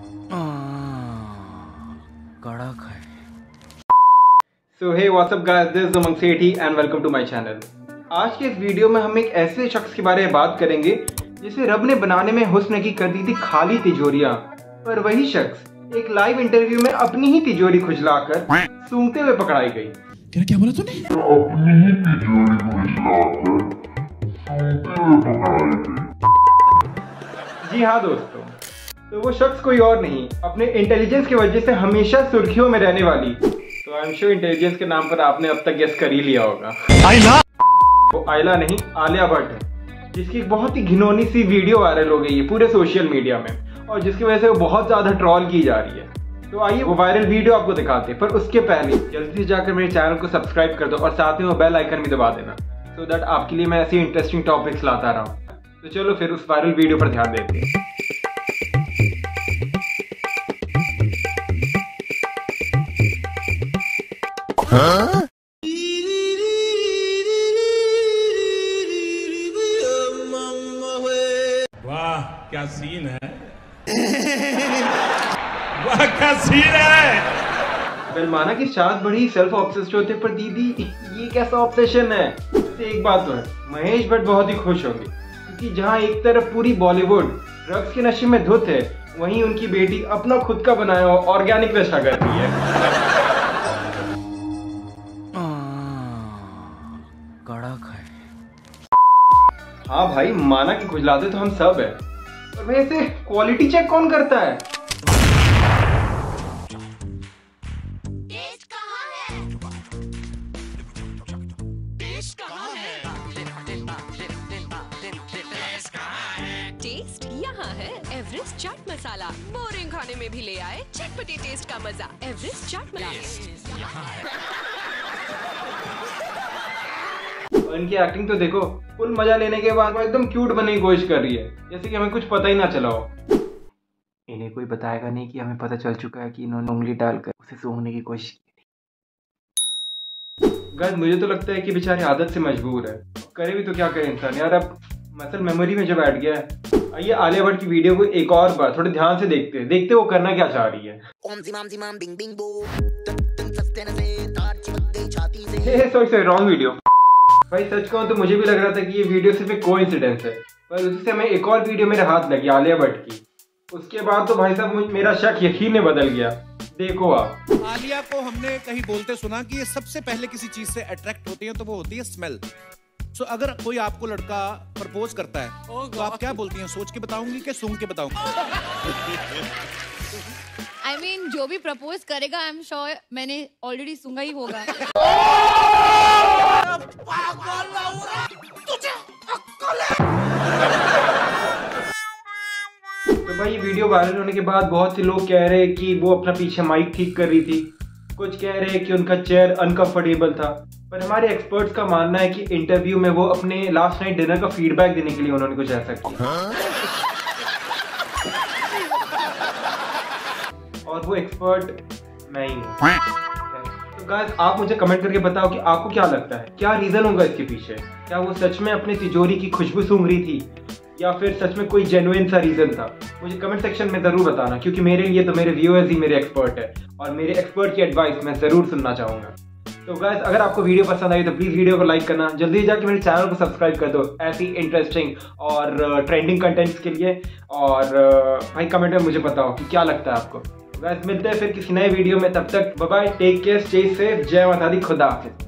कड़क है। So hey what's up guys, this is Umang Sethi and welcome to my channel। आज के इस वीडियो में हम एक ऐसे शख्स के बारे में बात करेंगे जिसे रब ने बनाने में हुस्न की कर दी थी खाली तिजोरियां, पर वही शख्स एक लाइव इंटरव्यू में अपनी ही तिजोरी खुजलाकर सूंघते हुए पकड़ाई गई। क्या बोला तूने? अपनी ही तिजोरी खुजलाकर सूंघते हुए पकड़ाई गई। जी हाँ दोस्तों, तो वो शख्स कोई और नहीं, अपने इंटेलिजेंस की वजह से हमेशा सुर्खियों में रहने वाली, तो आई एम श्योर इंटेलिजेंस के नाम पर आपने अब तक गेस कर ही लिया होगा। आइला? वो आइला नहीं, आलिया भट्ट है, जिसकी एक बहुत ही घिनौनी सी वीडियो वायरल हो गई है पूरे सोशल मीडिया में, और जिसकी वजह से वो बहुत ज्यादा ट्रोल की जा रही है। तो आइए वो वायरल वीडियो आपको दिखाते हैं, पर उसके पहले जल्दी से जाकर मेरे चैनल को सब्सक्राइब कर दो और साथ में वो बेल आइकन भी दबा देना, सो दैट आपके लिए मैं ऐसी इंटरेस्टिंग टॉपिक्स लाता रहा हूँ। तो चलो फिर उस वायरल वीडियो पर ध्यान देते हैं। हाँ? वाह क्या सीन है। वाह क्या सीन है। वेल माना कि शायद बड़ी सेल्फ ऑब्सेस्ड होते, पर दीदी ये कैसा ऑब्सेशन है। वैसे एक बात तो है, महेश भट्ट बहुत ही खुश होंगे, क्योंकि जहाँ एक तरफ पूरी बॉलीवुड ड्रग्स के नशे में धुत है, वहीं उनकी बेटी अपना खुद का बनाया हुआ ऑर्गेनिक नशा करती है। कड़क है। हाँ भाई, माना कि खुजलाते तो हम सब है, पर वैसे क्वालिटी चेक कौन करता है? टेस्ट यहाँ है एवरेस्ट चाट मसाला। बोरिंग खाने में भी ले आए चटपटी टेस्ट का मजा। एवरेस्ट चाट मसाला। इनकी एक्टिंग तो देखो, फुल मजा लेने के बाद वो एकदम क्यूट बनने की कोशिश कर रही है, जैसे कि हमें कुछ पता ही ना चला हो। इन्हें कोई बताएगा नहीं कि हमें पता चल चुका है कि इन्होंने उंगली डालकर उसे सूंघने की कोशिश की थी। गाइस मुझे तो लगता है कि बेचारी आदत से मजबूर है, करे भी तो क्या करे इंसान यार। अब मसल मेमोरी में जब बैठ गया है। आइए आलिया भट्ट की वीडियो को एक और बार थोड़े ध्यान से देखते वो करना क्या चाह रही है। Sorry wrong video. भाई सच कहूं तो मुझे भी लग रहा था कि ये वीडियो सिर्फ एक कोइंसिडेंस है, पर उसी समय एक और वीडियो मेरे हाथ लगी आलिया भट्ट की। उसके बाद तो भाई साहब मेरा शक यकीन में बदल गया। देखो आप, आलिया को हमने कहीं बोलते सुना कि ये सबसे पहले किसी चीज से अट्रैक्ट होती है तो वो होती है स्मेल। सो अगर कोई आपको लड़का प्रपोज करता है तो आप क्या बोलती हैं? सोच के बताऊंगी कि सूंघ के बताऊंगी? I mean, जो भी प्रपोज करेगा आई एम श्योर मैंने ऑलरेडी सूंघा ही होगा। तो भाई ये वीडियो वायरल होने के बाद बहुत से लोग कह रहे हैं कि वो अपना पीछे माइक ठीक कर रही थी, कुछ कह रहे हैं कि उनका चेयर अनकंफर्टेबल था, पर हमारे एक्सपर्ट्स का मानना है कि इंटरव्यू में वो अपने लास्ट नाइट डिनर का फीडबैक देने के लिए उन्होंने कुछ ऐसा किया। और वो एक्सपर्ट मैं ही हूँ। तो गाइस आप मुझे कमेंट करके बताओ कि आपको क्या लगता है, क्या रीजन होगा इसके पीछे? क्या वो सच में अपनी तिजोरी की खुशबू सूंघ रही थी, या फिर सच में कोई जेन्युइन सा रीजन था? मुझे कमेंट सेक्शन में जरूर बताना, क्योंकि मेरे लिए तो मेरे व्यूअर्स ही मेरे एक्सपर्ट है, और मेरे एक्सपर्ट की एडवाइस मैं जरूर सुनना चाहूंगा। तो गाइस अगर आपको वीडियो पसंद आई तो प्लीज वीडियो को लाइक करना, जल्दी जाके मेरे चैनल को सब्सक्राइब कर दो ऐसी इंटरेस्टिंग और ट्रेंडिंग कंटेंट्स के लिए। और भाई कमेंट में मुझे बताओ कि क्या लगता है आपको। गाइस मिलते हैं फिर किसी नए वीडियो में, तब तक bye bye, take care, stay safe, जय माता दी, खुदा हाफिज।